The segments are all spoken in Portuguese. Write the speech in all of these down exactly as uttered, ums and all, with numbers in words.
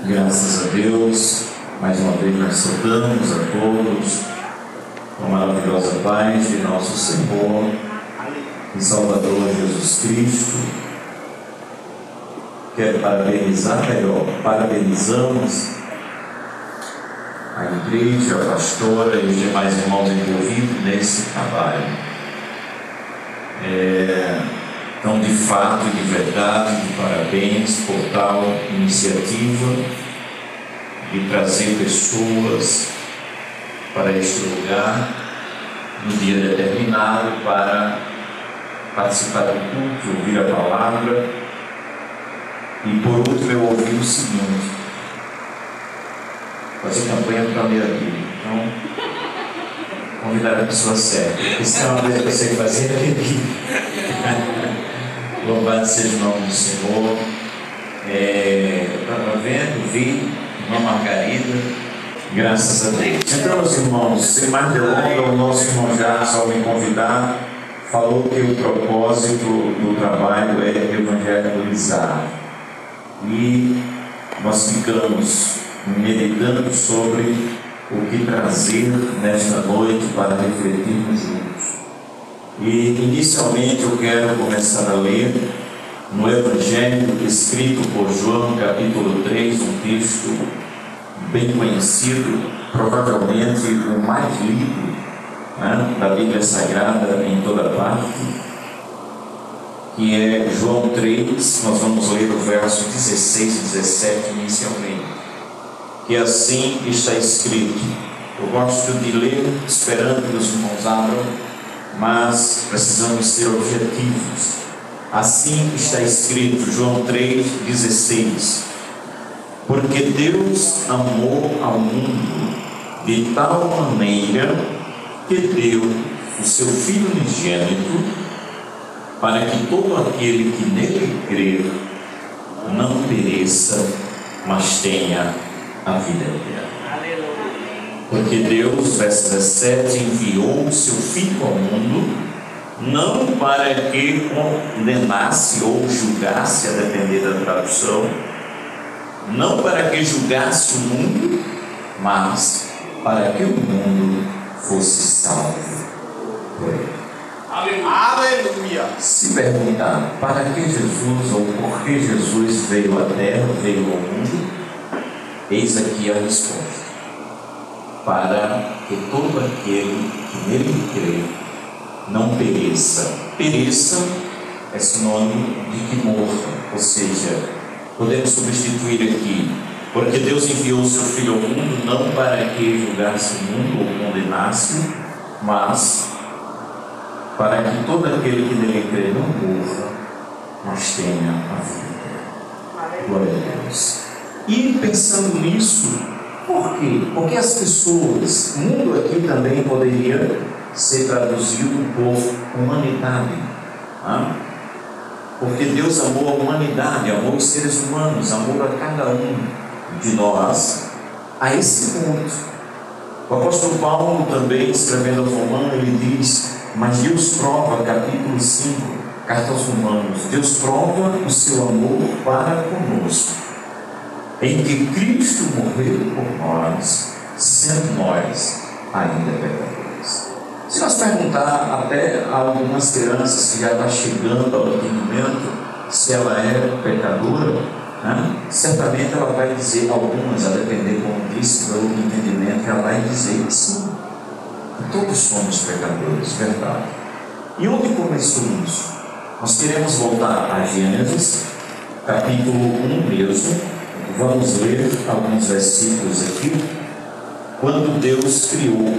Graças a Deus, mais uma vez nós saudamos a todos com a maravilhosa paz de nosso Senhor e Salvador Jesus Cristo. Quero parabenizar, melhor, parabenizamos a igreja, a pastora e os demais irmãos envolvidos nesse trabalho. É, então, de fato e de verdade, de parabéns por tal iniciativa de trazer pessoas para este lugar no dia determinado para participar do culto, ouvir a palavra. E por último eu ouvi o seguinte: fazer campanha para ler a Bíblia. Então, convidar a pessoa certa. Isso é uma coisa que eu sei fazer, é Bíblia. Louvado seja o nome do Senhor. É, eu estava vendo, vi, irmã Margarida, graças a Deus. Então, meus irmãos, sem mais delongas, o nosso irmão Jackson, ao me convidar, falou que o propósito do trabalho é evangelizar. E nós ficamos meditando sobre o que trazer nesta noite para refletirmos juntos. E inicialmente eu quero começar a ler no Evangelho escrito por João, capítulo três, um texto bem conhecido, provavelmente o mais lido, né, da Bíblia Sagrada em toda parte, que é João três. Nós vamos ler o verso dezesseis e dezessete inicialmente, que assim está escrito. Eu gosto de ler esperando que os irmãos abram, mas precisamos ser objetivos. Assim está escrito, João três, dezesseis: porque Deus amou ao mundo de tal maneira que deu o seu Filho unigênito, para que todo aquele que nele crer não pereça, mas tenha a vida eterna. Porque Deus, verso dezessete, enviou o seu Filho ao mundo, não para que condenasse ou julgasse, a depender da tradução, não para que julgasse o mundo, mas para que o mundo fosse salvo por ele. Aleluia! Se perguntar para que Jesus ou por que Jesus veio à terra, veio ao mundo, eis aqui a resposta: para que todo aquele que nele crê não pereça. Pereça é sinônimo de que morra, ou seja, podemos substituir aqui: porque Deus enviou o seu Filho ao mundo, não para que julgasse o mundo ou condenasse, mas para que todo aquele que nele crê não morra, mas tenha a vida. Glória a Deus. E pensando nisso, por quê? Porque as pessoas, o mundo aqui também poderia ser traduzido por humanidade, tá? Porque Deus amou a humanidade, amou os seres humanos, amou a cada um de nós a esse ponto. O apóstolo Paulo também, escrevendo aos Romanos, ele diz: mas Deus prova, capítulo cinco, carta aos Romanos, Deus prova o seu amor para conosco, em que Cristo morreu por nós, sendo nós ainda pecadores. Se nós perguntar até a algumas crianças que já estão chegando ao entendimento se ela é pecadora, né, certamente ela vai dizer, algumas, a depender, como disse, do entendimento, ela vai dizer sim. Todos somos pecadores, verdade. E onde começou isso? Nós queremos voltar a Gênesis, capítulo um mesmo. Vamos ler alguns versículos aqui. Quando Deus criou,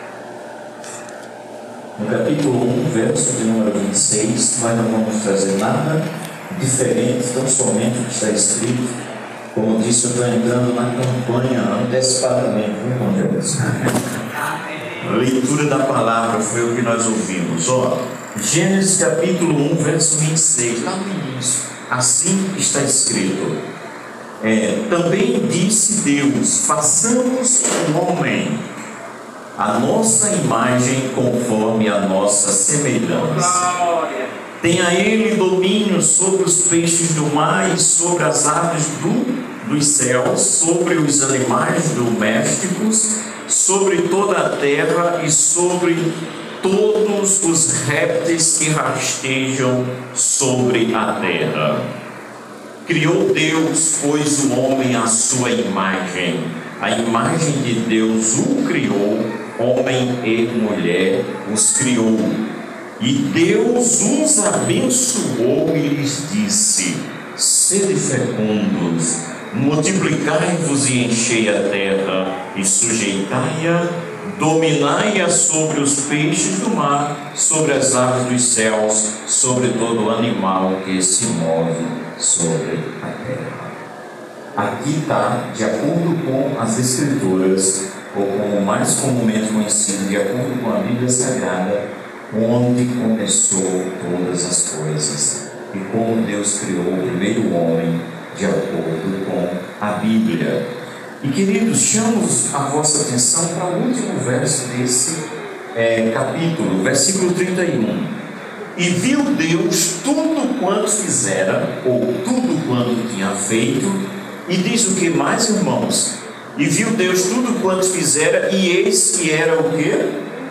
no capítulo um, verso de número vinte e seis, nós não vamos trazer nada diferente, tão somente o que está escrito. Como disse, eu estou entrando na campanha antecipadamente, viu, irmão Deus? A leitura da palavra foi o que nós ouvimos. Ó, Gênesis capítulo um, verso vinte e seis, lá no início. Assim está escrito: é, também disse Deus: façamos um homem a nossa imagem, conforme a nossa semelhança. Tenha ele domínio sobre os peixes do mar e sobre as aves do dos céus, sobre os animais domésticos, sobre toda a terra e sobre todos os répteis que rastejam sobre a terra. Criou Deus, pois, o homem à sua imagem. A imagem de Deus o criou, homem e mulher os criou. E Deus os abençoou e lhes disse: sede fecundos, multiplicai-vos e enchei a terra, e sujeitai-a, dominai-a sobre os peixes do mar, sobre as aves dos céus, sobre todo animal que se move sobre a terra. Aqui está, de acordo com as Escrituras, ou como mais comumente conhecido, de acordo com a Bíblia Sagrada, onde começou todas as coisas e como Deus criou o primeiro homem, de acordo com a Bíblia. E queridos, chamo a vossa atenção para o último verso desse é, capítulo, versículo trinta e um. E viu Deus tudo quanto fizera, ou tudo quanto tinha feito, e diz o que mais, irmãos? E viu Deus tudo quanto fizera, e eis que era o quê?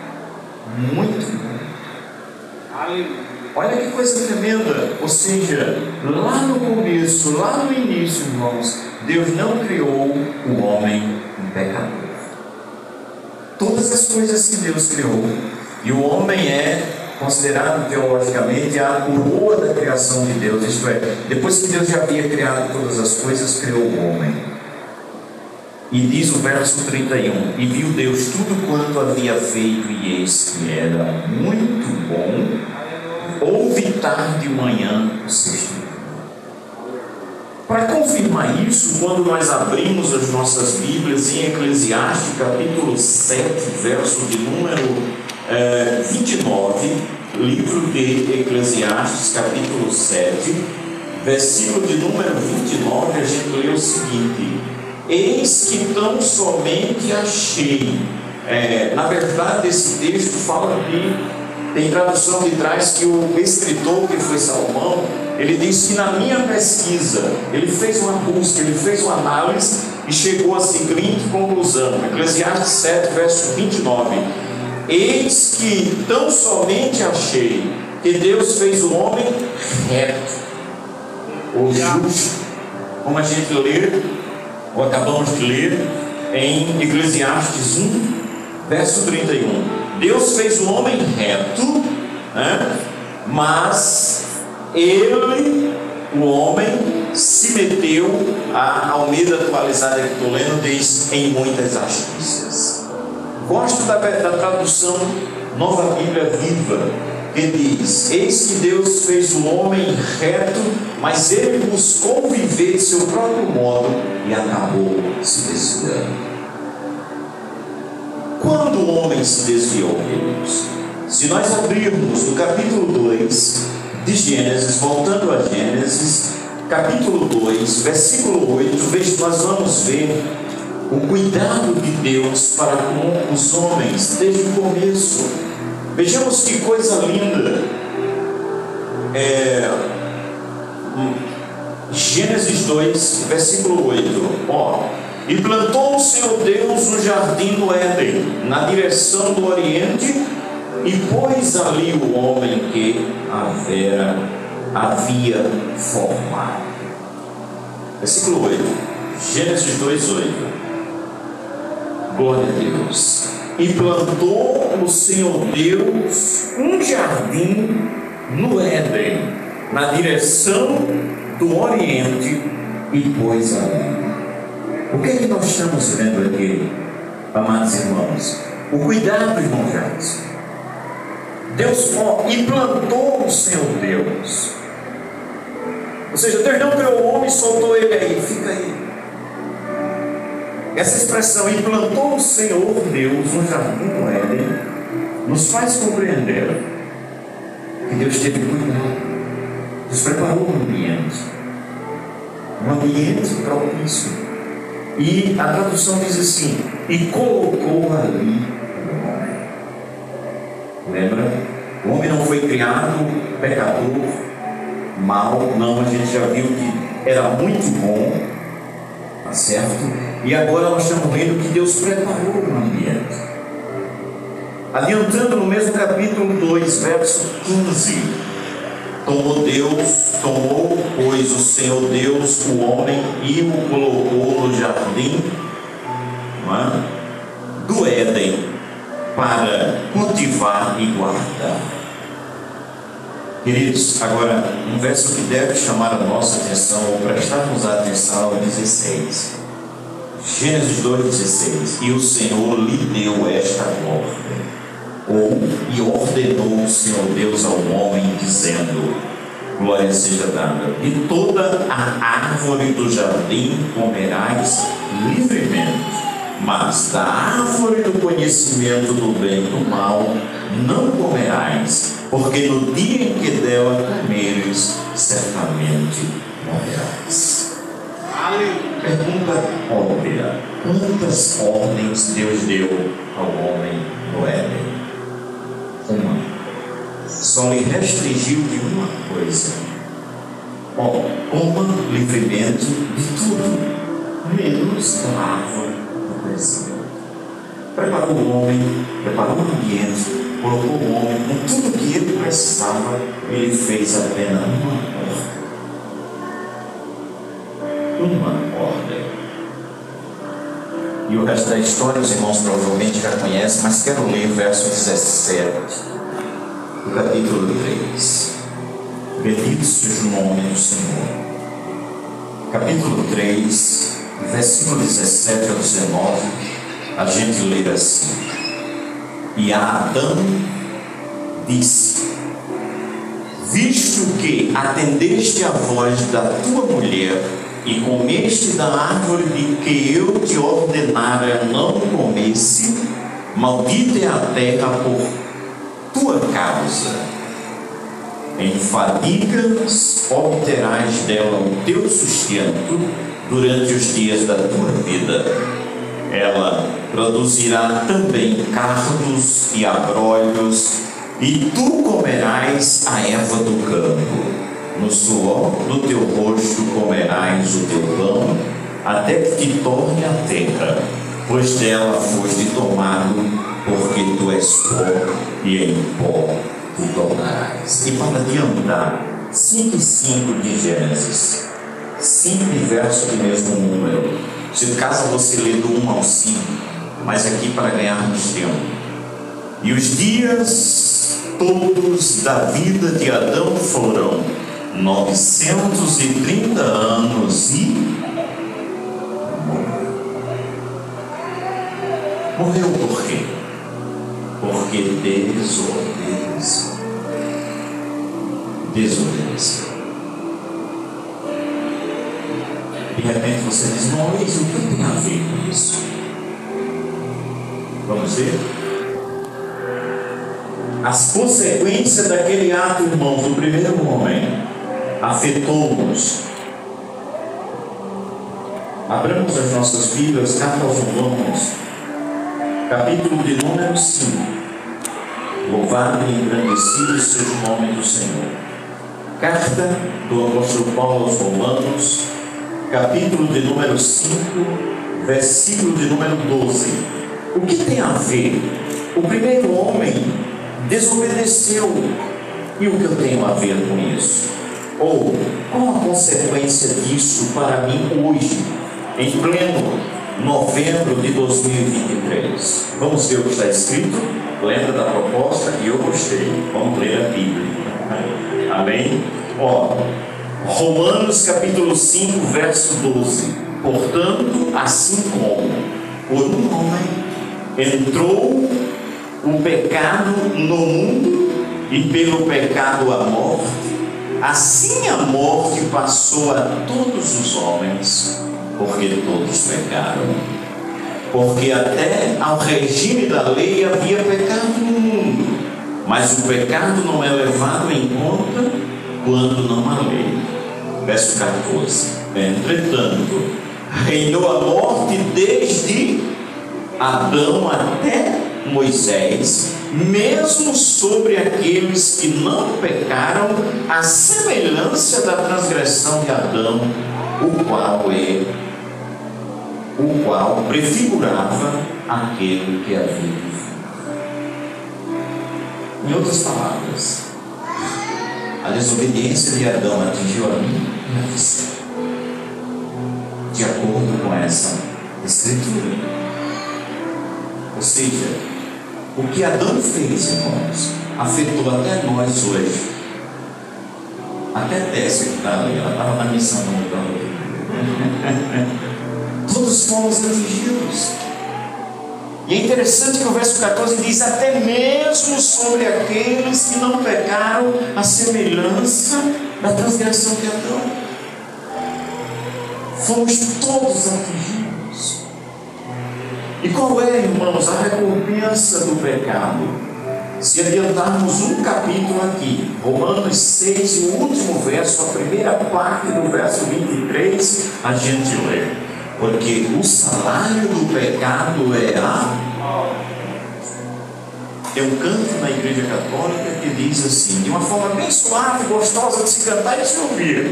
Muito bom. Olha que coisa tremenda. Ou seja, lá no começo, lá no início, irmãos, Deus não criou o homem um pecador. Todas as coisas que Deus criou, e o homem é considerado teologicamente a coroa da criação de Deus, isto é, depois que Deus já havia criado todas as coisas, criou o homem. E diz o verso trinta e um: e viu Deus tudo quanto havia feito, e eis que era muito bom. Houve tarde e manhã o sexto dia. Para confirmar isso, quando nós abrimos as nossas Bíblias em Eclesiastes capítulo sete, verso de número É, vinte e nove, livro de Eclesiastes, capítulo sete, versículo de número vinte e nove, a gente lê o seguinte: eis que tão somente achei. É, na verdade, esse texto fala de, tem tradução que traz que o escritor, que foi Salomão, ele diz que na minha pesquisa, ele fez uma busca, ele fez uma análise e chegou à seguinte conclusão. Eclesiastes sete, verso vinte e nove: eis que tão somente achei que Deus fez o homem reto, ou justo, como a gente lê, ou acabamos de ler, em Eclesiastes um, verso trinta e um. Deus fez o homem reto, né? Mas ele, o homem, se meteu, a Almeida atualizada que estou lendo diz, em muitas astúcias. Gosto da, da tradução Nova Bíblia Viva, que diz: eis que Deus fez o homem reto, mas ele buscou viver de seu próprio modo e acabou se desviando. Quando o homem se desviou, queridos, se nós abrirmos no capítulo dois de Gênesis, voltando a Gênesis, capítulo dois, versículo oito, veja, nós vamos ver o cuidado de Deus para com os homens desde o começo. Vejamos que coisa linda. é, Gênesis dois, versículo oito. Ó, e plantou o Senhor Deus um jardim no Éden, na direção do Oriente, e pôs ali o homem que havia, havia formado. Versículo oito, Gênesis dois, oito. Glória a Deus. E plantou o Senhor Deus um jardim no Éden, na direção do Oriente, e pôs ali. O que é que nós estamos vendo aqui, amados irmãos? O cuidado, irmão Jackson. Deus, ó, e plantou o Senhor Deus. Ou seja, Deus não criou o homem e soltou ele aí, fica aí. Essa expressão, e plantou o Senhor Deus um jardim no Éden, nos faz compreender que Deus teve cuidado. Deus preparou um ambiente, um ambiente propício. E a tradução diz assim: e colocou ali o homem. Lembra? O homem não foi criado pecador, mal, não. A gente já viu que era muito bom. Tá certo? E agora nós estamos vendo que Deus preparou o ambiente. Adiantando no mesmo capítulo dois, verso quinze. Tomou Deus, tomou, pois, o Senhor Deus, o homem, e o colocou no jardim, não é? do Éden, para cultivar e guardar. Queridos, agora, um verso que deve chamar a nossa atenção, ou prestarmos atenção, é dezesseis. Gênesis dois, dezesseis. E o Senhor lhe deu esta ordem, ou, e ordenou o Senhor Deus ao homem, dizendo: glória seja dada, de toda a árvore do jardim comerás livremente, mas da árvore do conhecimento do bem e do mal não comerás, porque no dia em que dela comeres, certamente morrerás. Pergunta óbvia: quantas ordens Deus deu ao homem no Éden? Uma. Só lhe restringiu de uma coisa: ó, coma livremente de tudo, menos da árvore do conhecimento. Preparou o homem, preparou o ambiente, colocou o homem com tudo que ele precisava. Ele fez apenas uma ordem. Uma ordem. E o resto da história os irmãos provavelmente já conhecem, mas quero ler o verso dezessete do capítulo três. Bendito seja o nome do Senhor. Capítulo três, versículo dezessete ao dezenove, a gente lê assim: e a Adão disse: visto que atendeste a voz da tua mulher e comeste da árvore de que eu te ordenara não comesse, maldita é a terra por tua causa. Em fadigas obterás dela o teu sustento durante os dias da tua vida. Ela produzirá também cardos e abrolhos, e tu comerás a erva do campo. No suor do teu rosto comerás o teu pão, até que te torne a terra, pois dela foste tomado, porque tu és pó, e em pó te tornarás. E para adiantar, cinco e cinco de Gênesis, cinco versos do mesmo número. Se caso você lê do um ao cinco, mas aqui para ganharmos tempo. E os dias todos da vida de Adão foram novecentos e trinta anos e morreu por quê? Porque desobedeceu. Desobedeceu. De repente você diz: não, isso o que tem a ver com isso? Vamos ver? As consequências daquele ato, irmãos, do primeiro homem afetou-nos. Abramos as nossas Bíblias, carta aos Romanos, capítulo de número cinco. Louvado e engrandecido seja o nome do Senhor. Carta do apóstolo Paulo aos Romanos, capítulo de número cinco, versículo de número doze. O que tem a ver? O primeiro homem desobedeceu. E o que eu tenho a ver com isso? Ou qual a consequência disso para mim hoje, em pleno novembro de dois mil e vinte e três? Vamos ver o que está escrito. Lembra da proposta? E eu gostei. Vamos ler a Bíblia. Amém? Ó, Romanos capítulo cinco, verso doze. Portanto, assim como por um homem entrou o pecado no mundo, e pelo pecado a morte, assim a morte passou a todos os homens, porque todos pecaram. Porque até ao regime da lei havia pecado no mundo, mas o pecado não é levado em conta quando não há lei. Verso quatorze. Entretanto, reinou a morte desde Adão até Moisés, mesmo sobre aqueles que não pecaram, a semelhança da transgressão de Adão, o qual é o qual prefigurava aquele que havia de vir. Em outras palavras, a desobediência de Adão atingiu a mim e a você, de acordo com essa escritura. Ou seja, o que Adão fez, irmãos, afetou até nós hoje. Até Tessa que está ali, ela estava na missão do mundo. Todos fomos atingidos. E é interessante que o verso quatorze diz: até mesmo sobre aqueles que não pecaram a semelhança da transgressão de Adão. Fomos todos atingidos. E qual é, irmãos, a recompensa do pecado? Se adiantarmos um capítulo aqui, Romanos seis, o último verso, a primeira parte do verso vinte e três, a gente lê: porque o salário do pecado é a... Tem um canto na Igreja Católica que diz assim, de uma forma bem suave, gostosa de se cantar e de se ouvir: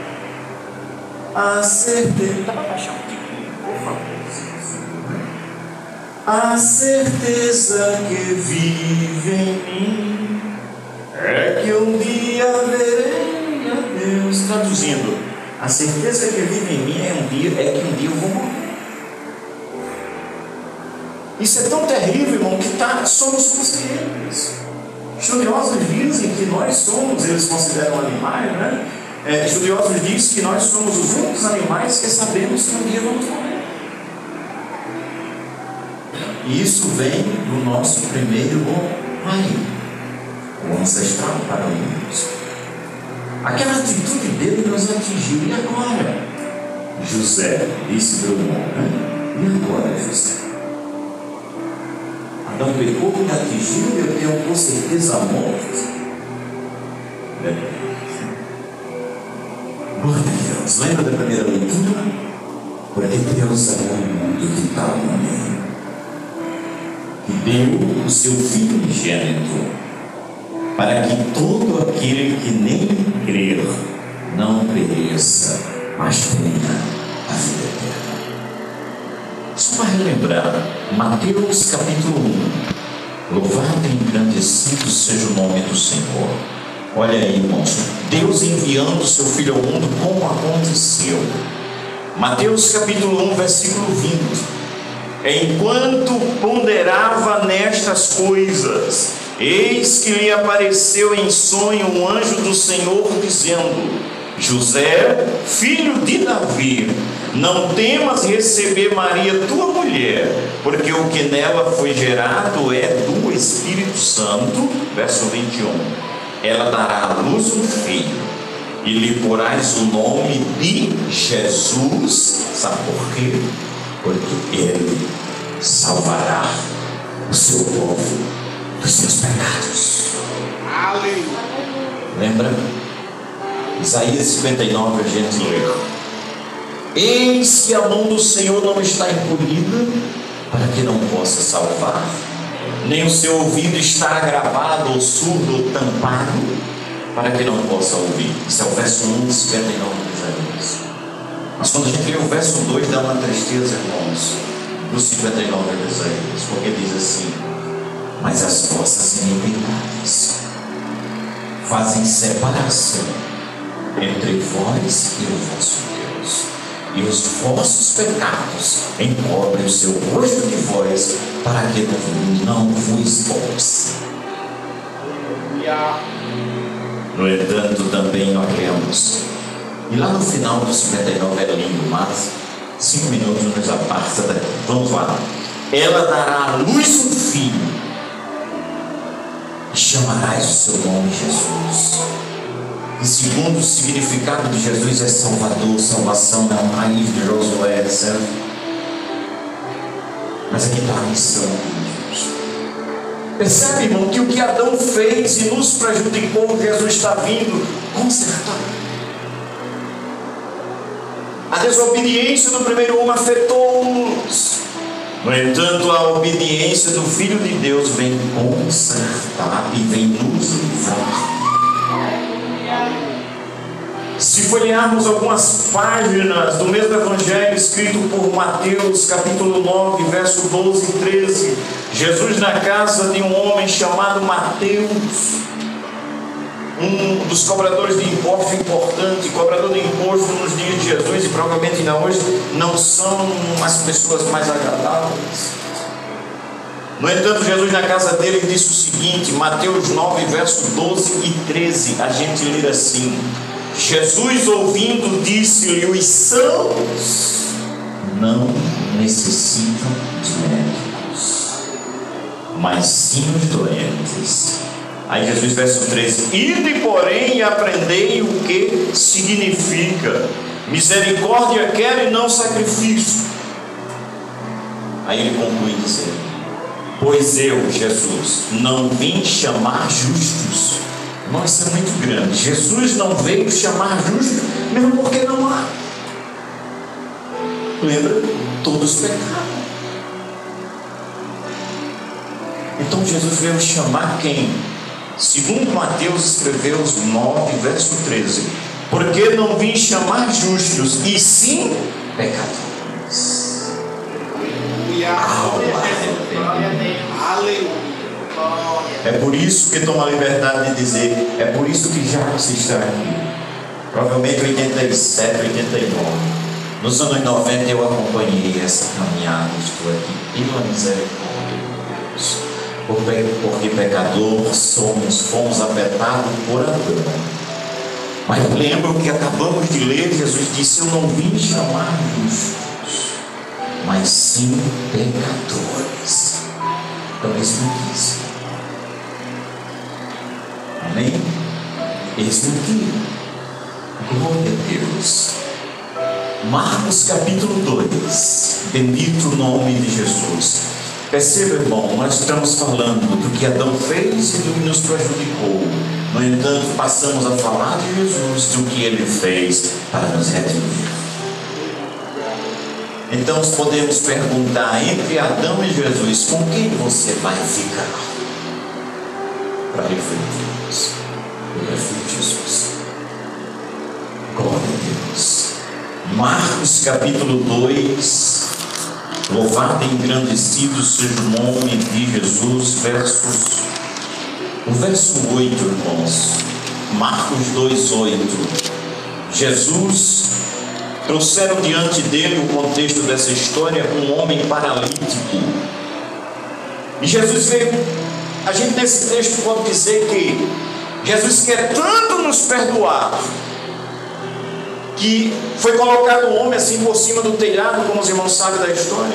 a certeza... Dá para baixar um pouquinho, por favor. A certeza que vive em mim é que um dia verei a Deus. Traduzindo, a certeza que vive em mim é, um dia, é que um dia eu vou morrer. Isso é tão terrível, irmão, que tá, somos conscientes. Estudiosos dizem que nós somos, eles consideram animais, né? É, estudiosos dizem que nós somos os únicos animais que sabemos que um dia vamos morrer. E isso vem do nosso primeiro pai, o ancestral para nós. Aquela atitude dele nos atingiu. E agora? José disse para o irmão, né? E agora, José? Adão pecou, me atingiu, eu tenho com certeza a morte. Glória a Deus. Lembra da primeira leitura? Porque Deus amou o mundo que tal maneira que deu o seu Filho unigênito, para que todo aquele que nele crer não pereça, mas tenha a vida eterna. Só para relembrar, Mateus capítulo um: louvado e engrandecido seja o nome do Senhor. Olha aí, irmãos, Deus enviando o seu Filho ao mundo, como aconteceu. Mateus capítulo um, versículo vinte: enquanto ponderava nestas coisas, eis que lhe apareceu em sonho um anjo do Senhor, dizendo: José, filho de Davi, não temas receber Maria tua mulher, porque o que nela foi gerado é do Espírito Santo. Verso vinte e um: ela dará à luz um filho, e lhe porás o nome de Jesus. Sabe por quê? Porque ele salvará o seu povo dos seus pecados. Aleluia. Lembra? Isaías cinquenta e nove, a gente lê: eis que a mão do Senhor não está encolhida para que não possa salvar, nem o seu ouvido está agravado ou surdo ou tampado para que não possa ouvir. Isso é o verso um, cinquenta e nove de Isaías. Mas quando a gente lê o verso dois, dá uma tristeza, irmãos, do cinquenta e nove de Isaías, porque diz assim: mas as vossas iniquidades fazem separação entre vós e o vosso Deus, e os vossos pecados encobrem o seu rosto de vós, para que não vos poupes. No entanto, também nós lemos, e lá no final do cinquenta e nove é lindo, mas cinco minutos nos aparta daqui. Vamos lá. Ela dará à luz um filho, e chamarás o seu nome Jesus. E segundo o significado de Jesus é Salvador, salvação, é um raiz de Josué, etcétera. Mas aqui está a missão de Deus. Percebe, irmão, que o que Adão fez e nos prejudicou, Jesus está vindo consertar. A desobediência do primeiro homem afetou-nos. No entanto, a obediência do Filho de Deus vem consertar e vem nos livrar. Se Se folhearmos algumas páginas do mesmo Evangelho escrito por Mateus, capítulo nove, verso doze e treze, Jesus na casa de um homem chamado Mateus, um dos cobradores de imposto importante, cobrador de imposto nos dias de Jesus e provavelmente ainda hoje não são as pessoas mais agradáveis. No entanto, Jesus na casa dele disse o seguinte, Mateus nove, verso doze e treze, a gente lê assim: Jesus ouvindo disse-lhe, os sãos não necessitam de médicos, mas sim os doentes. Aí Jesus, verso treze, ide porém e aprendei o que significa misericórdia quero e não sacrifício. Aí ele conclui dizendo, pois eu, Jesus, não vim chamar justos. Nossa, isso é muito grande. Jesus não veio chamar justos, mesmo porque não há. Lembra? Todos pecaram. Então Jesus veio chamar quem? Segundo Mateus escreveu os nove, verso treze, porque não vim chamar justos, e sim pecadores. É por isso que tomo a liberdade de dizer, é por isso que Jacques está aqui. Provavelmente oitenta e sete, oitenta e nove. Nos anos noventa eu acompanhei essa caminhada, estou aqui pela misericórdia de Deus. Porque pecador somos, fomos afetados por Adão. Mas lembro que acabamos de ler, Jesus disse, eu não vim chamar justos, mas sim pecadores. Então eis-me aqui. Amém? Eis-me aqui. Glória a Deus. Marcos capítulo dois. Bendito o nome de Jesus. Perceba, irmão, nós estamos falando do que Adão fez e do que nos prejudicou. No entanto, passamos a falar de Jesus, do que ele fez para nos redimir. Então podemos perguntar, entre Adão e Jesus, com quem você vai ficar? Para refletirmos. Eu prefiro Jesus. Glória a Deus. Marcos capítulo dois. Louvado e engrandecido seja o nome de Jesus. Versos, o verso oito, irmãos. Marcos dois, oito. Jesus, trouxeram diante dele o contexto dessa história, um homem paralítico. E Jesus veio, a gente nesse texto pode dizer que Jesus quer tanto nos perdoar, que foi colocado um homem assim por cima do telhado, como os irmãos sabem da história.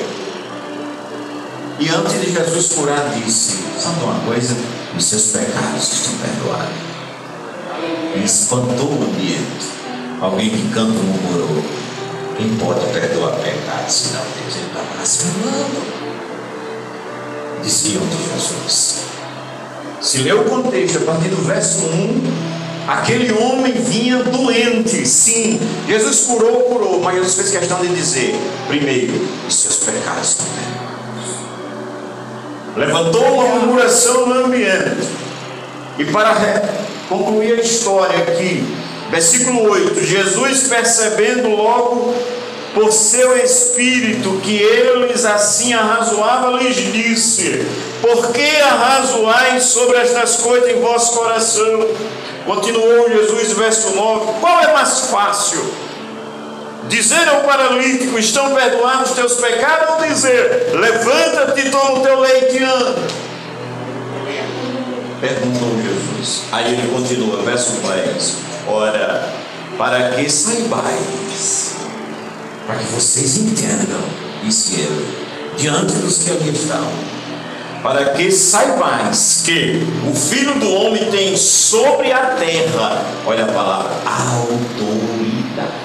E antes de Jesus curar, disse, sabe uma coisa? Os seus pecados estão perdoados. E espantou o ambiente. Alguém que canta murmurou, quem pode perdoar pecados senão Deus? Ele está blasfemando. Diziam de Jesus. Se lê o contexto, a partir do verso um, aquele homem vinha doente. Sim, Jesus curou, curou, mas Jesus fez questão de dizer, primeiro, os seus pecados estão perdoados. Levantou uma murmuração no ambiente. E para concluir a história aqui, versículo oito, Jesus, percebendo logo por seu espírito que eles assim arrazoavam, lhes disse, por que arrazoais sobre estas coisas em vosso coração? Continuou Jesus, verso nove, qual é mais fácil? Dizer ao paralítico, estão perdoados os teus pecados, ou dizer, levanta-te, toma o teu leite e anda? Perguntou Jesus. Aí ele continua, verso dez, ora, para que saibais, para que vocês entendam, disse ele, diante dos que ali estão, para que saibais que o Filho do Homem tem sobre a terra, olha a palavra, autoridade,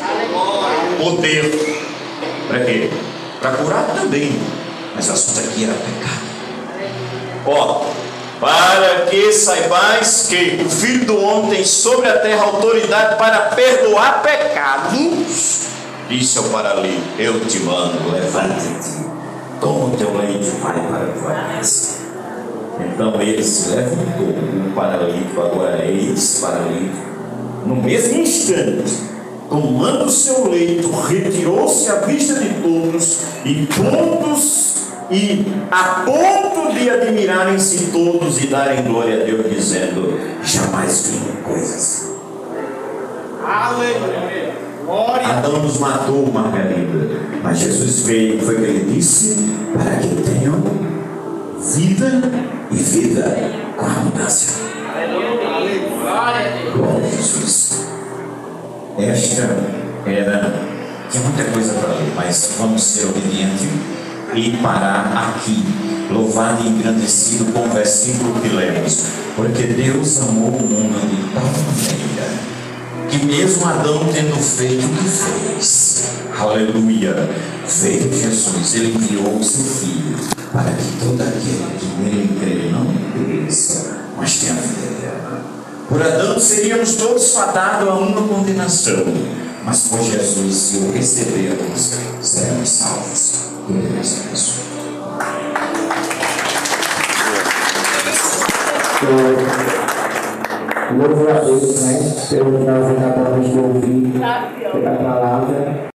poder. Para quê? Para curar também, mas o assunto aqui era pecado. Ó, para que saibais que o Filho do Homem tem sobre a terra autoridade para perdoar pecados, disse ao paralítico, eu te mando, levanta-te, toma o teu leite e vai para a tua casa. Então ele se levantou, o paralítico, agora ex-paralítico, no mesmo instante, tomando o seu leito, retirou-se à vista de todos, e todos, e a ponto de admirarem-se todos e darem glória a Deus, dizendo: jamais vi uma coisa assim. Aleluia. Glória. Adão nos matou, Margarida, mas Jesus veio, foi o que ele disse, para que tenham vida e vida com abundância. Glória a Jesus. Esta era, tinha muita coisa para ler, mas vamos ser obedientes e parar aqui, louvado e engrandecido com o versículo que lemos, porque Deus amou o mundo de tal maneira que mesmo Adão tendo feito o que fez, aleluia, veio Jesus, ele enviou o seu Filho, para que todo aquele que nele crê não pereça, mas tenha vida eterna. Por Adão seríamos todos fadados a uma condenação, mas por Jesus, se o recebermos, seremos salvos. Que Deus abençoe. Louvo a Deus, né, pelo que nós acabamos de ouvir, pela palavra.